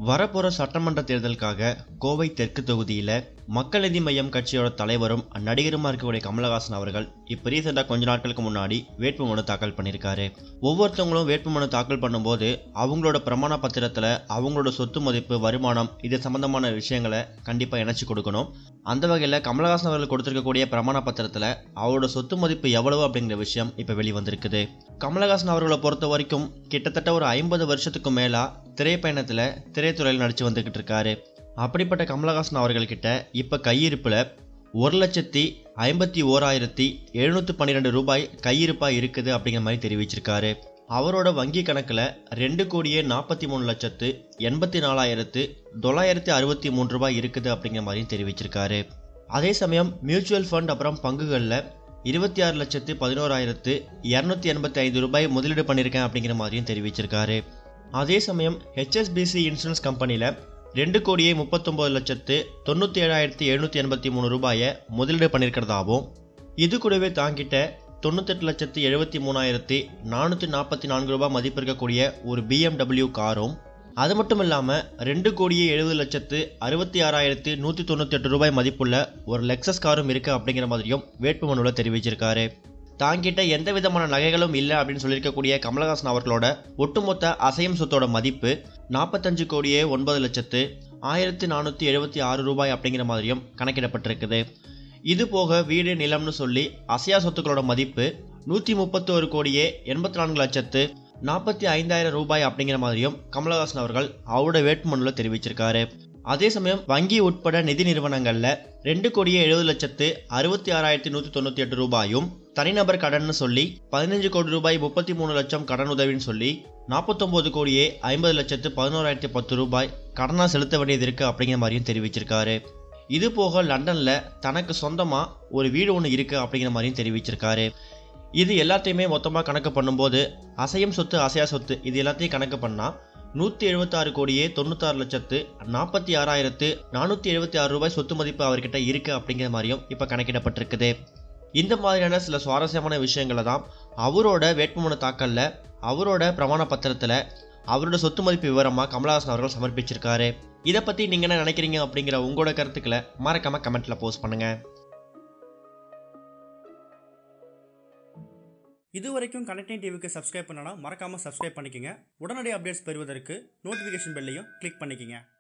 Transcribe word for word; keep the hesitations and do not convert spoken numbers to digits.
வரப்போற சட்டமன்ற தேர்தலுக்காக கோவை தெற்கு தொகுதியில மக்கள் நீதி மய்யம் கட்சியோட தலைவரும் நடிகருமா இருக்கக்கூடிய கமலஹாசன் அவர்கள் இப்ப ரீசெண்டா கொஞ்ச நாட்களுக்கு முன்னாடி வேட்புமனு தாக்கல் பண்ணியிருக்காரு. ஒவ்வொருத்தவங்களும் வேட்புமனு தாக்கல் பண்ணும்போது அவங்களோட பிரமாண பத்திரத்துல அவங்களோட சொத்து மதிப்பு, வருமானம் இது சம்பந்தமான விஷயங்களை கண்டிப்பா இணைச்சு கொடுக்கணும். அந்த வகையில கமலஹாசன் அவர்கள் கொடுத்திருக்கக்கூடிய பிரமாண பத்திரத்துல அவரோட சொத்து மதிப்பு எவ்வளவு அப்படிங்கிற விஷயம் இப்ப வெளிவந்திருக்குது. கமலஹாசன் அவர்களை பொறுத்த வரைக்கும் கிட்டத்தட்ட ஒரு ஐம்பது வருஷத்துக்கு மேலா திரைப்பயணத்துல திரைத்துறையில் நடிச்சு வந்துகிட்டு இருக்காரு. அப்படிப்பட்ட கமலஹாசன் அவர்கள்கிட்ட இப்ப கையிருப்புல ஒரு லட்சத்தி ஐம்பத்தி ஓராயிரத்தி எழுநூத்தி பன்னிரெண்டு ரூபாய் கையிருப்பா இருக்குது அப்படிங்கிற மாதிரி தெரிவிச்சிருக்காரு. அவரோட வங்கி கணக்குல ரெண்டு கோடியே நாற்பத்தி மூணு லட்சத்து எண்பத்தி நாலாயிரத்து தொள்ளாயிரத்தி அறுபத்தி மூணு ரூபாய் இருக்குது அப்படிங்கிற மாதிரி தெரிவிச்சிருக்காரு. அதே சமயம் மியூச்சுவல் ஃபண்ட் அப்புறம் பங்குகள்ல இருபத்தி ஆறு லட்சத்து பதினோராயிரத்து இருநூத்தி எண்பத்தி ஐந்து ரூபாய் முதலீடு பண்ணியிருக்கேன் அப்படிங்கிற மாதிரியும் தெரிவிச்சிருக்காரு. அதே சமயம் ஹெச்எஸ்பிசி இன்சூரன்ஸ் கம்பெனியில் ரெண்டு கோடியே முப்பத்தொம்பது லட்சத்து தொண்ணூற்றி ஏழாயிரத்தி எழுநூற்றி எண்பத்தி மூணு ரூபாயை முதலீடு பண்ணியிருக்கிறதாகவும், இது கூடவே தாங்கிட்ட தொண்ணூத்தெட்டு லட்சத்து எழுபத்தி மூணாயிரத்தி நானூற்றி நாற்பத்தி நான்கு ரூபாய் மதிப்பு இருக்கக்கூடிய ஒரு பிஎம்டபிள்யூ காரும், அது மட்டும் இல்லாமல் ரெண்டு கோடியே எழுபது லட்சத்து அறுபத்தி ஆறாயிரத்தி நூற்றி தொண்ணூற்றி எட்டு ரூபாய் மதிப்புள்ள ஒரு லெக்ஸஸ் காரும் இருக்குது அப்படிங்கிற மாதிரியும் வேட்புமனுவில் தெரிவிச்சிருக்காரு. தாங்கிட்ட எந்த விதமான நகைகளும் இல்லை அப்படின்னு சொல்லியிருக்கக்கூடிய கமலஹாசன் அவர்களோட ஒட்டுமொத்த அசையும் சொத்தோட மதிப்பு நாற்பத்தஞ்சு கோடியே ஒன்பது லட்சத்து ஆயிரத்தி நானூற்றி எழுபத்தி ஆறு ரூபாய் அப்படிங்கிற மாதிரியும் கணக்கிடப்பட்டிருக்குது. இது போக வீடு, நிலம்னு சொல்லி அசையா சொத்துக்களோட மதிப்பு நூற்றி முப்பத்தி ஒரு கோடியே எண்பத்தி நான்கு லட்சத்து நாற்பத்தி ஐந்தாயிரம் ரூபாய் அப்படிங்கிற மாதிரியும் கமலஹாசன் அவர்கள் அவரோட வேட்புமனுவில் தெரிவிச்சிருக்காரு. அதே சமயம் வங்கி உட்பட நிதி நிறுவனங்கள்ல ரெண்டு கோடியே எழுபது லட்சத்து அறுபத்தி ஆறாயிரத்தி நூற்றி தொண்ணூற்றி எட்டு ரூபாயும், தனிநபர் கடன் சொல்லி பதினஞ்சு கோடி ரூபாய் முப்பத்தி மூணு லட்சம் கடன் உதவின்னு சொல்லி நாற்பத்தொன்பது கோடியே ஐம்பது லட்சத்து பதினோராயிரத்தி பத்து ரூபாய் கடனா செலுத்த வேண்டியது இருக்கு அப்படிங்கிற மாதிரியும் தெரிவிச்சிருக்காரு. இது போக லண்டன்ல தனக்கு சொந்தமா ஒரு வீடு ஒன்று இருக்கு அப்படிங்கிற மாதிரியும் தெரிவிச்சிருக்காரு. இது எல்லாத்தையுமே மொத்தமாக கணக்கு பண்ணும்போது அசையும் சொத்து, அசையா சொத்து இது எல்லாத்தையும் கணக்கு பண்ணா நூற்றி எழுபத்தி ஆறு கோடியே தொண்ணூத்தாறு லட்சத்து நாற்பத்தி ஆறாயிரத்து நானூற்றி எழுபத்தி ஆறு ரூபாய் சொத்து மதிப்பு அவர்கிட்ட இருக்கு அப்படிங்கிற மாதிரியும் இப்போ கணக்கிடப்பட்டிருக்குது. இந்த மாதிரியான சில சுவாரஸ்யமான விஷயங்களை தான் அவரோட வேட்புமனு தாக்கல்ல அவரோட பிரமாண பத்திரத்தில் அவரோட சொத்து மதிப்பு விவரமாக கமலஹாசன் அவர்கள் சமர்ப்பிச்சிருக்காரு. இதை பற்றி நீங்கள் என்ன நினைக்கிறீங்க அப்படிங்கிற உங்களோட கருத்துக்களை மறக்காம கமெண்ட்ல போஸ்ட் பண்ணுங்க. இதுவரைக்கும் கனெக்டிங் டிவிக்கு சப்ஸ்கிரைப் பண்ணனா மறக்காமல் சப்ஸ்கிரைப் பண்ணிக்கங்க. உடனடி அப்டேட்ஸ் பெறுவதற்கு நோட்டிஃபிகேஷன் பெல்லையும் கிளிக் பண்ணிக்கங்க.